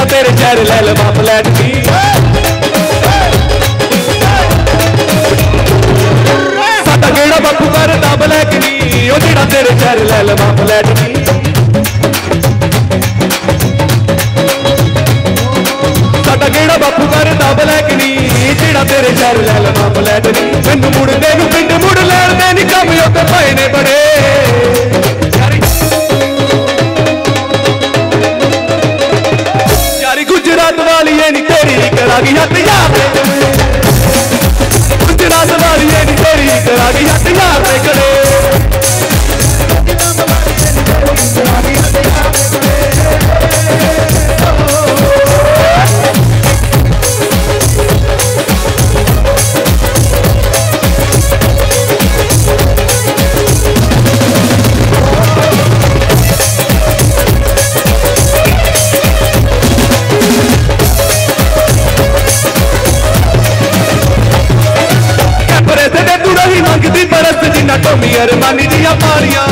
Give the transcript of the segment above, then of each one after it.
जेड़ा तेरे शहर ले लवा फ्लैट दी साडा गेड़ा बापू करदा ब्लैक नी ओ जेड़ा तेरे शहर ले लवा फ्लैट दी साडा गेड़ा बापू करदा ब्लैक नी जेड़ा तेरे शहर ले लवा फ्लैट दी मैनू मुड़दे नू पिंड मुड़ लैण दे नी कम उत्ते पए ने बड़े गुजरात वाली नी तेरी करा गई हथ यार गुजरात वाली नी तेरी करा गई हथ यार खड़े अरमानी दिया पानियां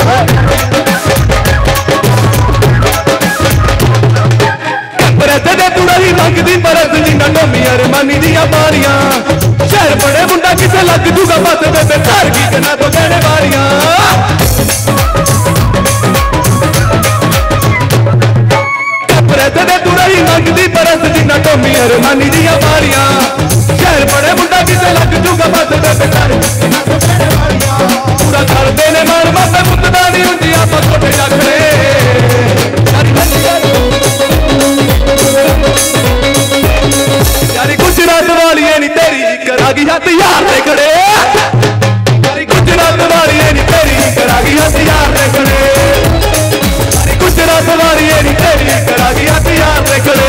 तुड़ा ही मंगदी बरस जिन्ना टोमी अरमानी दिया पानियां शहर बड़े मुंडा किसे लग जूगा बस बेबे घर की कना तो कहने वालियां तुड़ा ही मंगदी बरस जिन्ना टोमी अरमानी दिया पानियां शहर बड़े मुंडा किसे लग जूगा बस बेबे घर पूरा कर देने मार माता मुद्दा नहीं होती आप छोटे जागरे यारी गुजरात वाली नी तेरी करा गई हथ यार ने खड़े यारी गुजरात वाली नी तेरी करा गई हथ यार ने खड़े यारी गुजरात वाली नी तेरी करा गई हथ यार ने खड़े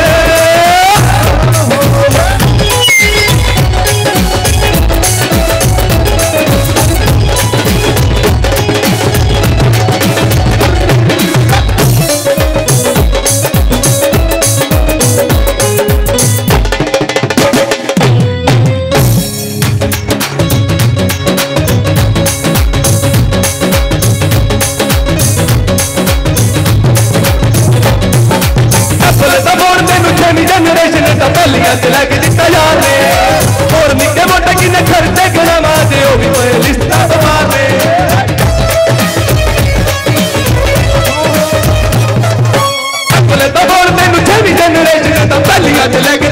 लैके दिता यार ने और निक्के मोटे किन्ने खर्चे गला मारदे ओ भी कोई लिस्टा तो मारदे अपने तो बोल मैनू छेवीं जनरेशन दा पहलियां च लैके